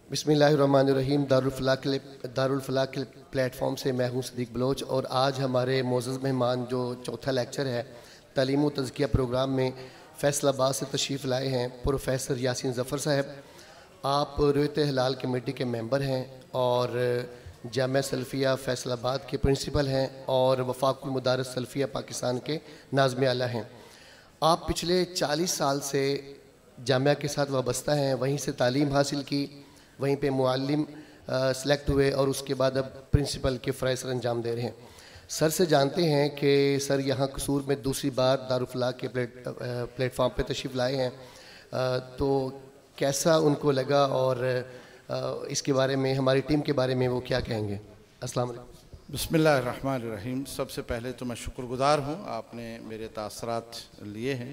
بسم اللہ الرحمن الرحیم. دارالفلاح کے پلیٹ فارم سے میں ہوں صدیق بلوچ، اور آج ہمارے معزز مہمان جو چوتھا لیکچر ہے تعلیم و تزکیہ پروگرام میں فیصل آباد سے تشریف لائے ہیں پروفیسر یاسین ظفر صاحب. آپ رویت ہلال کمیٹی کے ممبر ہیں اور جامعہ سلفیہ فیصل آباد کے پرنسپل ہیں اور وفاق المدارس سلفیہ پاکستان کے ناظم اعلیٰ ہیں. آپ پچھلے 40 سال سے جامعہ کے ساتھ وابستہ ہیں، وہیں سے تعلیم حاصل کی، وہیں پہ معلم سلیکٹ ہوئے اور اس کے بعد اب پرنسپل کے فرائض سر انجام دے رہے ہیں. سر سے جانتے ہیں کہ سر یہاں قصور میں دوسری بار دارالفلاح کے پلیٹ فارم پہ تشریف لائے ہیں، تو کیسا ان کو لگا اور اس کے بارے میں ہماری ٹیم کے بارے میں وہ کیا کہیں گے؟ السلام علیکم. بسم اللہ الرحمن الرحیم. سب سے پہلے تو میں شکر گزار ہوں، آپ نے میرے تاثرات لیے ہیں.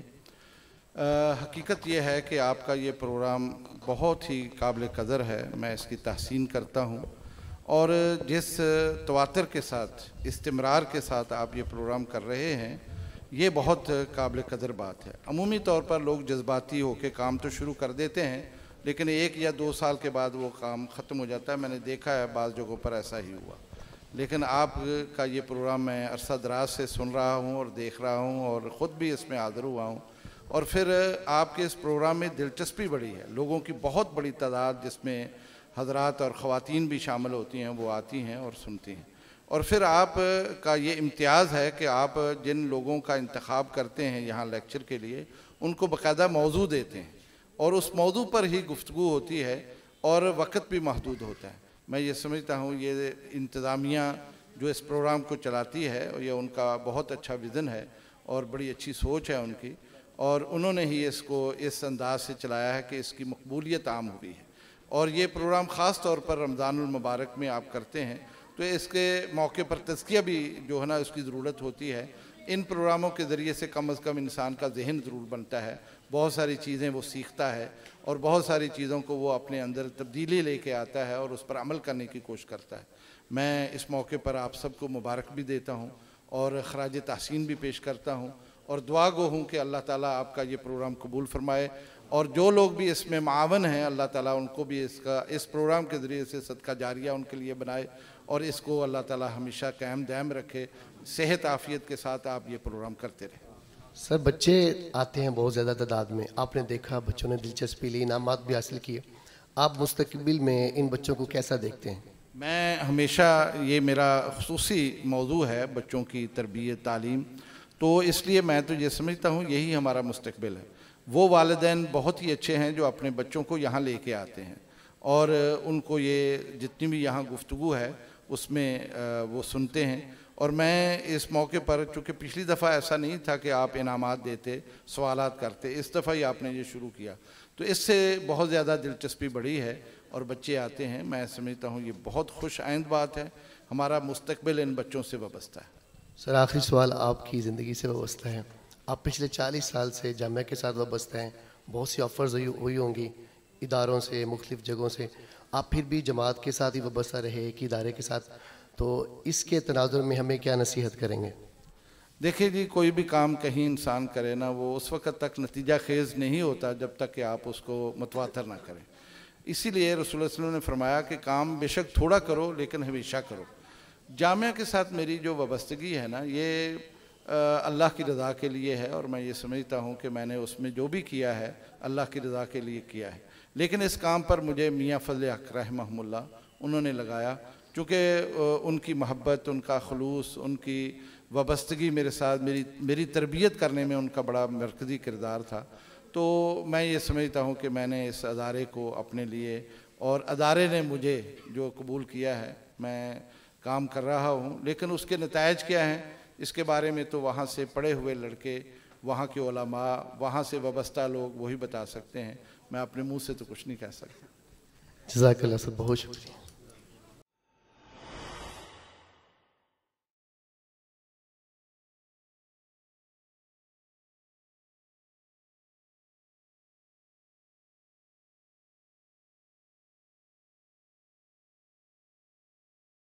حقیقت یہ ہے کہ آپ کا یہ پروگرام بہت ہی قابل قدر ہے، میں اس کی تحسین کرتا ہوں، اور جس تواتر کے ساتھ استمرار کے ساتھ آپ یہ پروگرام کر رہے ہیں یہ بہت قابل قدر بات ہے. عمومی طور پر لوگ جذباتی ہو کے کام تو شروع کر دیتے ہیں لیکن 1 یا 2 سال کے بعد وہ کام ختم ہو جاتا ہے. میں نے دیکھا ہے بعض جگہوں پر ایسا ہی ہوا، لیکن آپ کا یہ پروگرام میں عرصہ دراز سے سن رہا ہوں اور دیکھ رہا ہوں اور خود بھی اس میں حاضر ہوا ہوں، اور پھر آپ کے اس پروگرام میں دلچسپی بڑی ہے. لوگوں کی بہت بڑی تعداد جس میں حضرات اور خواتین بھی شامل ہوتی ہیں وہ آتی ہیں اور سنتی ہیں. اور پھر آپ کا یہ امتیاز ہے کہ آپ جن لوگوں کا انتخاب کرتے ہیں یہاں لیکچر کے لیے ان کو باقاعدہ موضوع دیتے ہیں اور اس موضوع پر ہی گفتگو ہوتی ہے اور وقت بھی محدود ہوتا ہے. میں یہ سمجھتا ہوں یہ انتظامیہ جو اس پروگرام کو چلاتی ہے یہ ان کا بہت اچھا ویژن ہے اور بڑی اچھی سوچ ہے ان کی، اور انہوں نے ہی اس کو اس انداز سے چلایا ہے کہ اس کی مقبولیت عام ہوئی ہے. اور یہ پروگرام خاص طور پر رمضان المبارک میں آپ کرتے ہیں تو اس کے موقع پر تزکیہ بھی جو ہے نا اس کی ضرورت ہوتی ہے. ان پروگراموں کے ذریعے سے کم از کم انسان کا ذہن ضرور بنتا ہے، بہت ساری چیزیں وہ سیکھتا ہے اور بہت ساری چیزوں کو وہ اپنے اندر تبدیلی لے کے آتا ہے اور اس پر عمل کرنے کی کوشش کرتا ہے. میں اس موقع پر آپ سب کو مبارک بھی دیتا ہوں اور خراج تحسین بھی پیش کرتا ہوں اور دعا گو ہوں کہ اللہ تعالیٰ آپ کا یہ پروگرام قبول فرمائے، اور جو لوگ بھی اس میں معاون ہیں اللہ تعالیٰ ان کو بھی اس پروگرام کے ذریعے سے صدقہ جاریہ ان کے لیے بنائے اور اس کو اللہ تعالیٰ ہمیشہ قائم دائم رکھے. صحت عافیت کے ساتھ آپ یہ پروگرام کرتے رہیں. سر بچے آتے ہیں بہت زیادہ تعداد میں، آپ نے دیکھا بچوں نے دلچسپی لی، انعامات بھی حاصل کیے. آپ مستقبل میں ان بچوں کو کیسا دیکھتے ہیں؟ میں ہمیشہ یہ میرا خصوصی موضوع ہے بچوں کی تربیت تعلیم، تو اس لیے میں تو یہ سمجھتا ہوں یہی ہمارا مستقبل ہے. وہ والدین بہت ہی اچھے ہیں جو اپنے بچوں کو یہاں لے کے آتے ہیں اور ان کو یہ جتنی بھی یہاں گفتگو ہے اس میں وہ سنتے ہیں. اور میں اس موقع پر چونکہ پچھلی دفعہ ایسا نہیں تھا کہ آپ انعامات دیتے سوالات کرتے، اس دفعہ ہی آپ نے یہ شروع کیا تو اس سے بہت زیادہ دلچسپی بڑھی ہے اور بچے آتے ہیں. میں سمجھتا ہوں یہ بہت خوش آئند بات ہے، ہمارا مستقبل ان بچوں سے وابستہ ہے. سر آخری سوال آپ کی زندگی سے وابستہ ہے. آپ پچھلے 40 سال سے جامعہ کے ساتھ وابستہ ہیں، بہت سی آفرز ہوئی ہوں گی اداروں سے، مختلف جگہوں سے، آپ پھر بھی جماعت کے ساتھ ہی وابستہ رہے ایک ادارے کے ساتھ، تو اس کے تناظر میں ہمیں کیا نصیحت کریں گے؟ دیکھیں جی، کوئی بھی کام کہیں انسان کرے نا وہ اس وقت تک نتیجہ خیز نہیں ہوتا جب تک کہ آپ اس کو متواتر نہ کریں. اسی لیے رسول اللہ صلی اللہ علیہ وسلم نے فرمایا کہ کام بے شک تھوڑا کرو لیکن ہمیشہ کرو. جامعہ کے ساتھ میری جو وابستگی ہے نا یہ اللہ کی رضا کے لیے ہے، اور میں یہ سمجھتا ہوں کہ میں نے اس میں جو بھی کیا ہے اللہ کی رضا کے لیے کیا ہے. لیکن اس کام پر مجھے میاں فضل حق رحمہ اللہ انہوں نے لگایا، چونکہ ان کی محبت، ان کا خلوص، ان کی وابستگی میرے ساتھ میری تربیت کرنے میں ان کا بڑا مرکزی کردار تھا. تو میں یہ سمجھتا ہوں کہ میں نے اس ادارے کو اپنے لیے اور ادارے نے مجھے جو قبول کیا ہے میں کام کر رہا ہوں. لیکن اس کے نتائج کیا ہیں اس کے بارے میں تو وہاں سے پڑھے ہوئے لڑکے، وہاں کے علماء، وہاں سے وابستہ لوگ وہی بتا سکتے ہیں. میں اپنے منہ سے تو کچھ نہیں کہہ سکتا. جزاک اللہ سر، بہت شکریہ.